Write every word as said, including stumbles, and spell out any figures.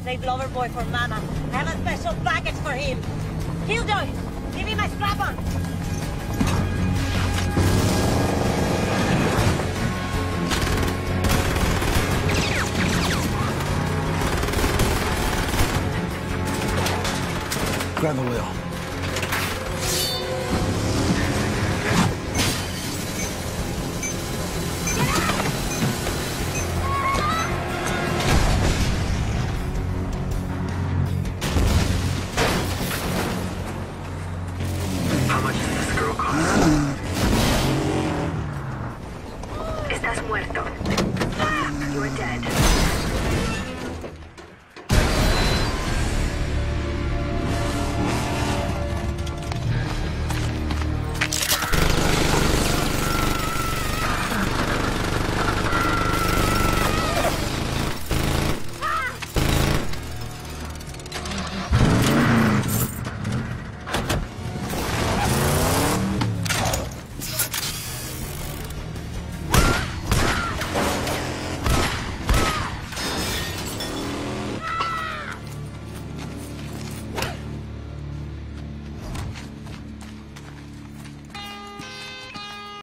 saved Loverboy for Mama. I have a special package for him. Killjoy, give me my strap-on. Grab the wheel.